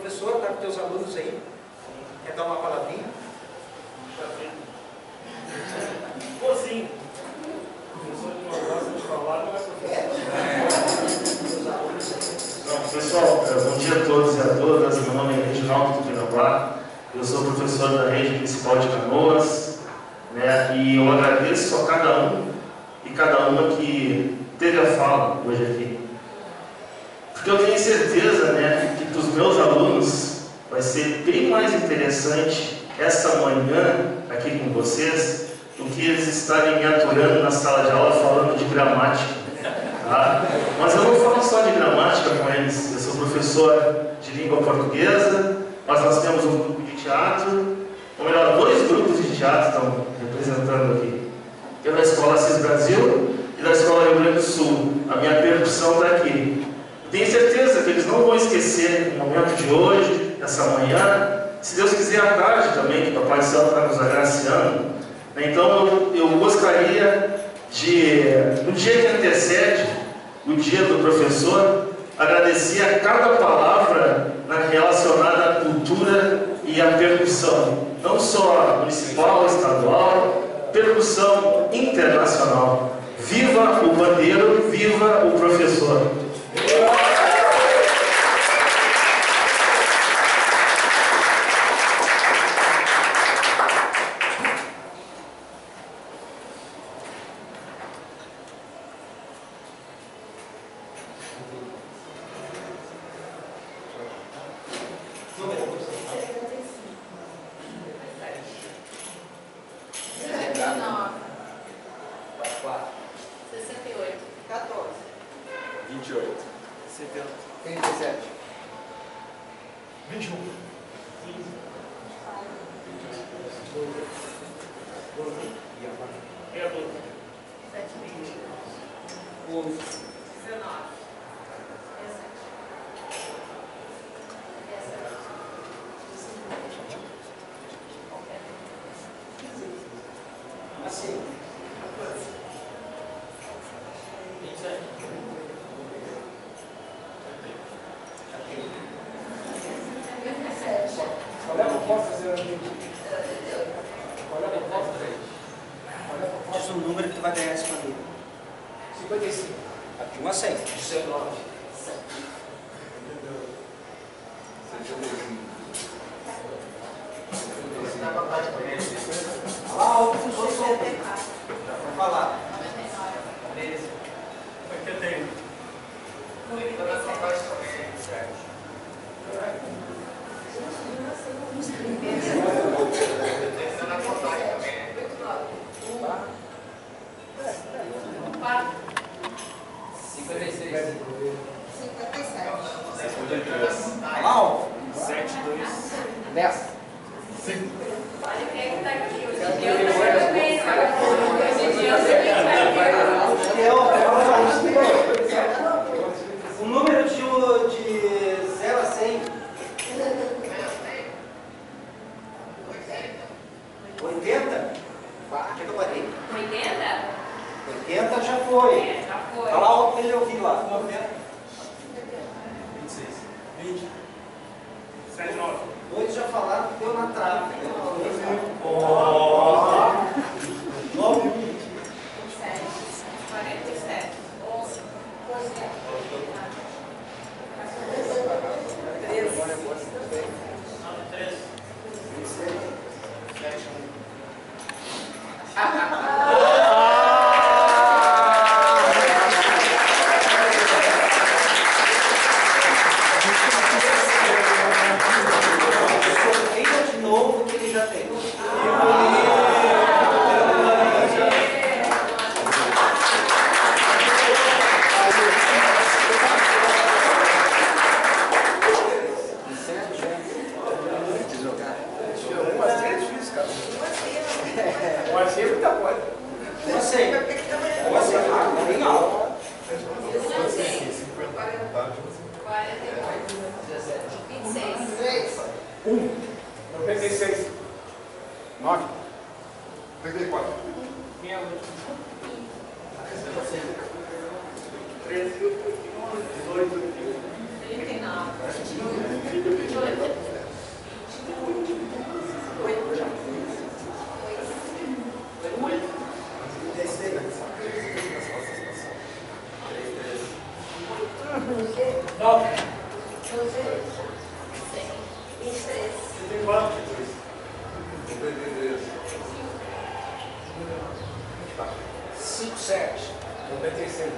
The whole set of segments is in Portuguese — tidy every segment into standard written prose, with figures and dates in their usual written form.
professor, está com teus alunos aí. Quer dar uma palavrinha? Pô, sim. O professor que não gosta de falar não é professor. Pessoal, bom dia a todos e a todas. Meu nome é Reginaldo Tupinambá. Eu sou professor da Rede Municipal de Canoas, né? E eu agradeço a cada um e cada uma que teve a fala hoje aqui. Porque eu tenho certeza, né, que para os meus alunos vai ser bem mais interessante essa manhã aqui com vocês do que eles estarem me aturando na sala de aula falando de gramática. Tá? Mas eu não falo só de gramática com eles. Eu sou professor de língua portuguesa, mas nós temos um grupo de teatro, ou melhor, 2 grupos de teatro estão representando aqui. Eu da Escola Assis Brasil e da Escola Rio Grande do Sul. A minha percussão está aqui. Tenho certeza que eles não vão esquecer o momento de hoje, essa manhã, se Deus quiser à tarde também, que o Papai do Céu está nos agraciando. Então eu gostaria de, no dia que antecede o dia do professor, agradecer a cada palavra relacionada à cultura e à percussão, não só municipal, estadual, percussão internacional. Viva o bandeiro, viva o professor! Diz um número que tu vai ganhar esse comigo. 55. De 1 a 6. 19. Alto, professor. Vou falar. 13. O que eu tenho? 10. 5. Olha quem é que está aqui. O número de 0 a 100. 80? Aqui eu parei. 80? 80 já foi. É, já foi. Fala alto para ele ouvir lá. 26. 20. 7, 9. 2 já falaram que deu na trave. 9, 20. 27. 47. 11. 13. 13. 26. 7, 1. Tem quanto? 5, 7. 95.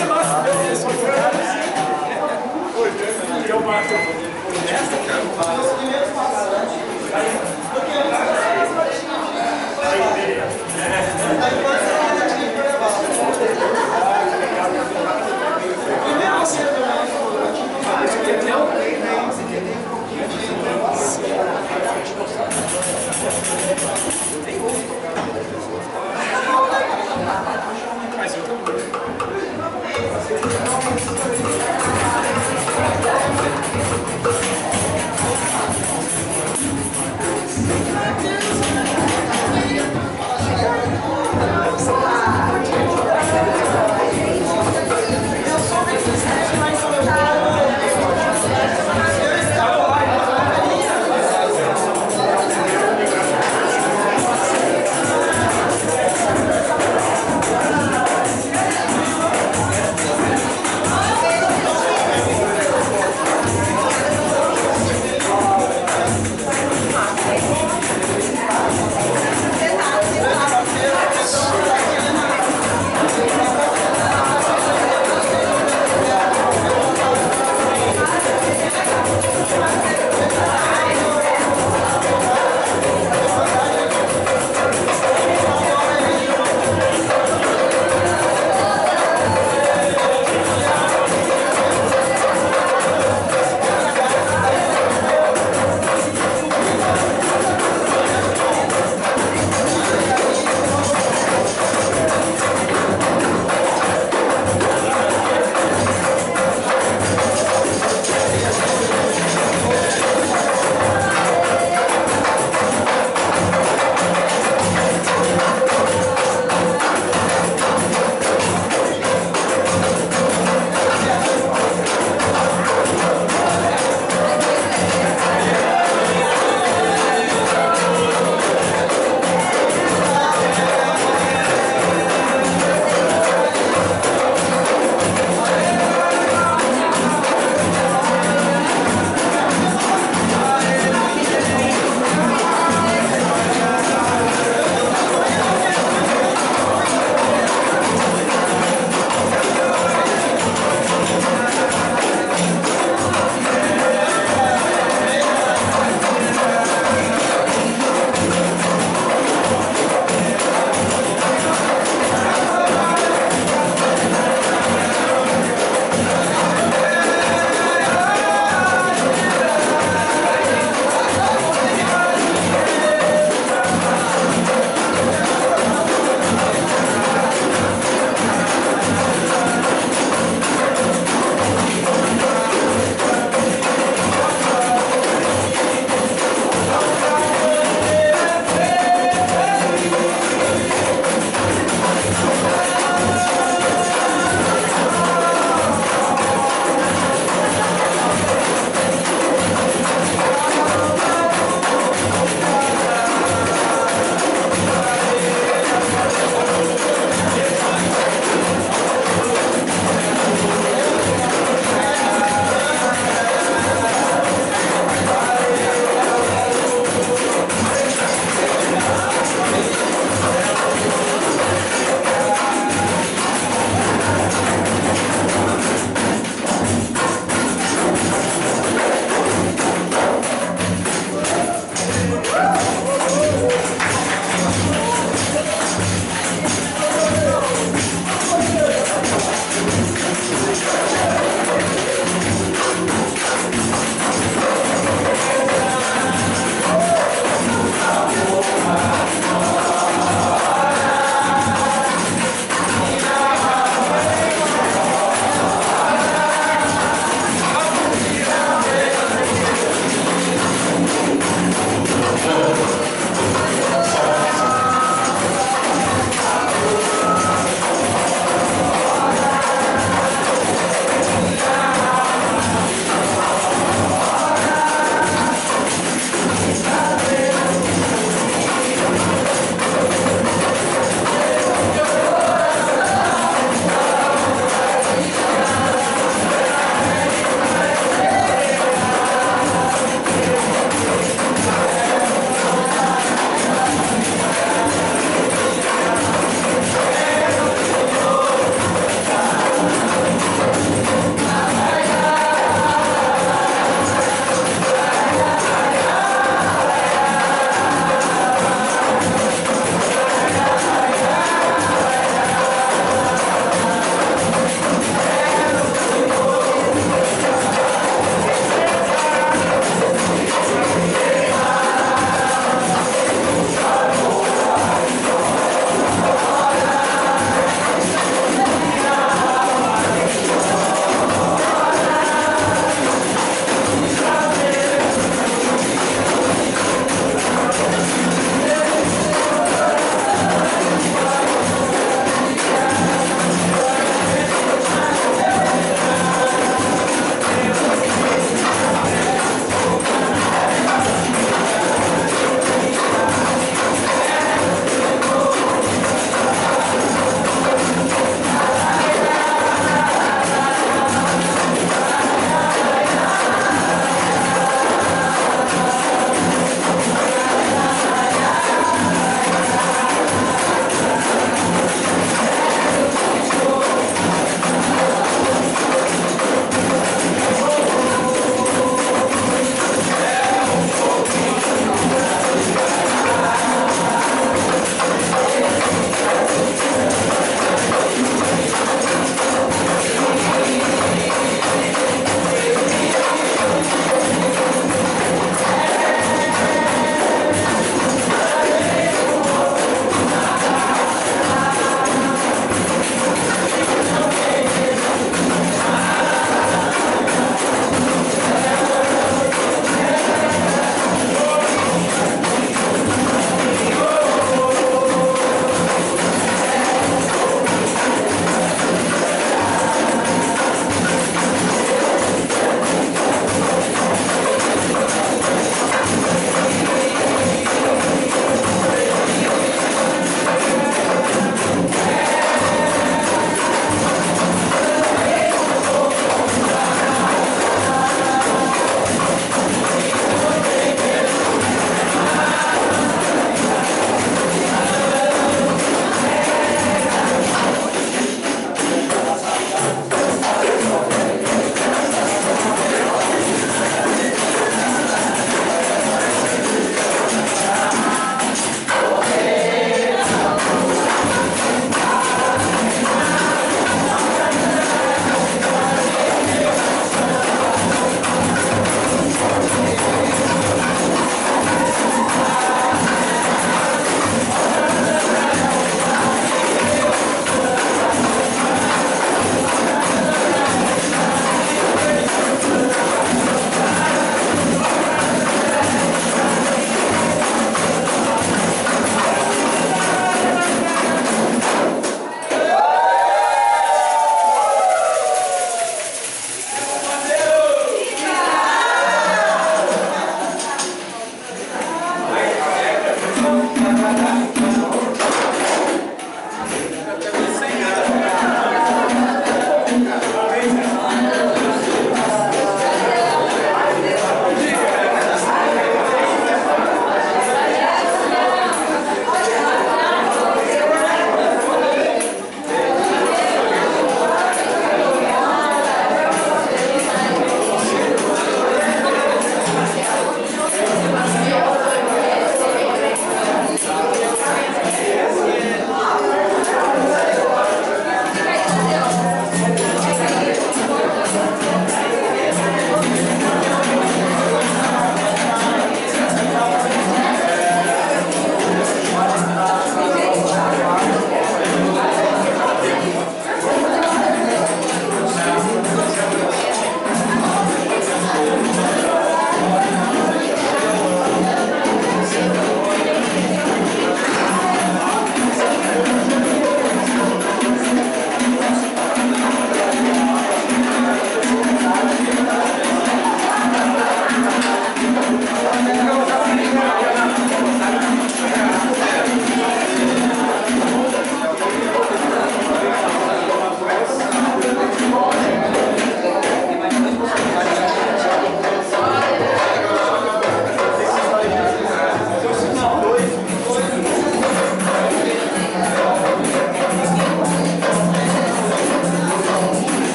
Eu